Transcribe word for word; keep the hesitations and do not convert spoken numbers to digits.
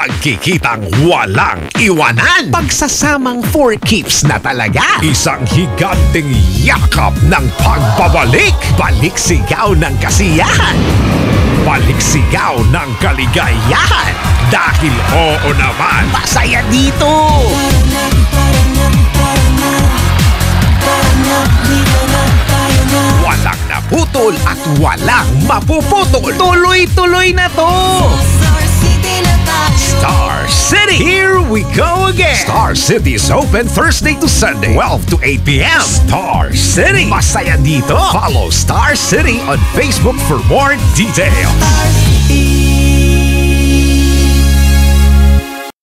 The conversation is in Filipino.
Pagkikitang walang iwanan. Pagsasamang four keeps na talaga. Isang higanteng yakap ng pagbabalik. Balik sigaw ng kasiyahan. Balik sigaw ng kaligayahan. Dahil oo naman, masaya dito. Walang naputol at walang mapuputol. Tuloy-tuloy na to. Star City, here we go again. Star City is open Thursday to Sunday, twelve to eight p m Star City, masaya dito. Follow Star City on Facebook for more details.